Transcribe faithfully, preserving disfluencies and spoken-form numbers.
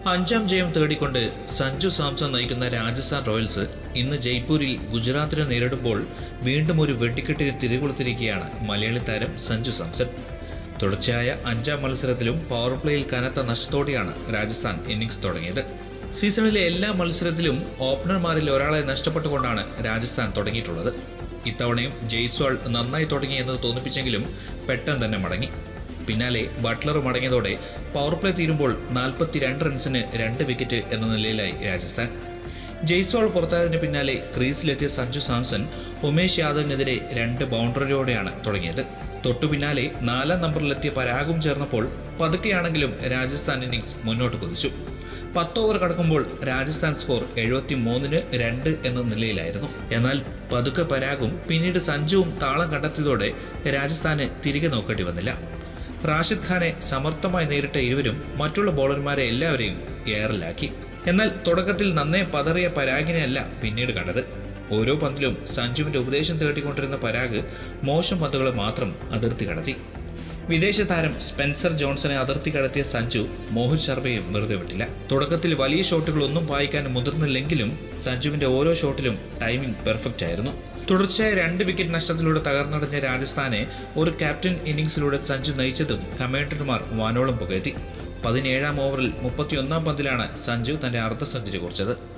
അഞ്ചാം ജയം തേടിക്കൊണ്ട് സഞ്ജു സാംസൺ നയിക്കുന്ന രാജസ്ഥാൻ റോയൽസ് ഇന്ന് ജയ്പൂരിൽ ഗുജറാത്തിനെ നേരിടുമ്പോൾ വീണ്ടും ഒരു വെട്ടിക്കെട്ടിന് തിരികൊളുത്തിരിക്കുകയാണ് മലയാളി താരം സഞ്ജു സാംസൺ. തുടർച്ചയായ അഞ്ചാം മത്സരത്തിലും പവർ പ്ലേയിൽ കനത്ത നഷ്ടത്തോടെയാണ് രാജസ്ഥാൻ ഇന്നിംഗ്സ് തുടങ്ങിയത്. സീസണിലെ എല്ലാ മത്സരത്തിലും ഓപ്പണർമാരിൽ ഒരാളെ നഷ്ടപ്പെട്ടുകൊണ്ടാണ് രാജസ്ഥാൻ തുടങ്ങിയിട്ടുള്ളത്. ഇത്തവണയും ജയ്സ്വാൾ നന്നായി തുടങ്ങി എന്ന് തോന്നിപ്പിച്ചെങ്കിലും പെട്ടെന്ന് തന്നെ മടങ്ങി. പിന്നാലെ ബട്ട്ലർ മടങ്ങിയതോടെ പവർ പ്ലേ തീരുമ്പോൾ നാൽപ്പത്തിരണ്ട് റൺസിന് രണ്ട് വിക്കറ്റ് എന്ന നിലയിലായി രാജസ്ഥാൻ. ജയ്സ്വാൾ പുറത്തായതിന് പിന്നാലെ ക്രീസിലെത്തിയ സഞ്ജു സാംസൺ ഉമേഷ് യാദവിനെതിരെ രണ്ട് ബൗണ്ടറിയോടെയാണ് തുടങ്ങിയത്. തൊട്ടു പിന്നാലെ നാലാം നമ്പറിലെത്തിയ പരാഗും ചേർന്നപ്പോൾ പതുക്കെയാണെങ്കിലും രാജസ്ഥാൻ ഇന്നിംഗ്സ് മുന്നോട്ട് കുതിച്ചു. പത്ത് ഓവർ കടക്കുമ്പോൾ രാജസ്ഥാൻ സ്കോർ എഴുപത്തി മൂന്നിന് രണ്ട് എന്ന നിലയിലായിരുന്നു. എന്നാൽ പതുക്കെ പരാഗും പിന്നീട് സഞ്ജുവും താളം കണ്ടെത്തിയതോടെ രാജസ്ഥാന് തിരികെ നോക്കേണ്ടി വന്നില്ല. റാഷിദ് ഖാനെ സമർത്ഥമായി നേരിട്ട ഇരുവരും മറ്റുള്ള ബോളർമാരെ എല്ലാവരെയും എയറിലാക്കി. എന്നാൽ തുടക്കത്തിൽ നന്നേ പതറിയ പരാഗിനെയല്ല പിന്നീട് കണ്ടത്. ഓരോ പന്തിലും സഞ്ജുവിന്റെ ഉപദേശം തേടിക്കൊണ്ടിരുന്ന പരാഗ് മോശം പന്തുകൾ മാത്രം അതിർത്തി കടത്തി. വിദേശ താരം സ്പെൻസർ ജോൺസനെ അതിർത്തി കടത്തിയ സഞ്ജു മോഹിത് ശർമ്മയും വെറുതെ വിട്ടില്ല. തുടക്കത്തിൽ വലിയ ഷോട്ടുകളൊന്നും വായിക്കാൻ മുതിർന്നില്ലെങ്കിലും സഞ്ജുവിന്റെ ഓരോ ഷോട്ടിലും ടൈമിംഗ് പെർഫെക്റ്റ് ആയിരുന്നു. തുടർച്ചയായ രണ്ട് വിക്കറ്റ് നഷ്ടത്തിലൂടെ തകർന്നടഞ്ഞ രാജസ്ഥാനെ ഒരു ക്യാപ്റ്റൻ ഇന്നിംഗ്സിലൂടെ സഞ്ജു നയിച്ചതും കമന്റേറ്റർമാർ വാനോളം പുകഴ്ത്തി. പതിനേഴാം ഓവറിൽ മുപ്പത്തിയൊന്നാം പന്തിലാണ് സഞ്ജു തന്റെ അർദ്ധ സെഞ്ചുറി കുറിച്ചത്.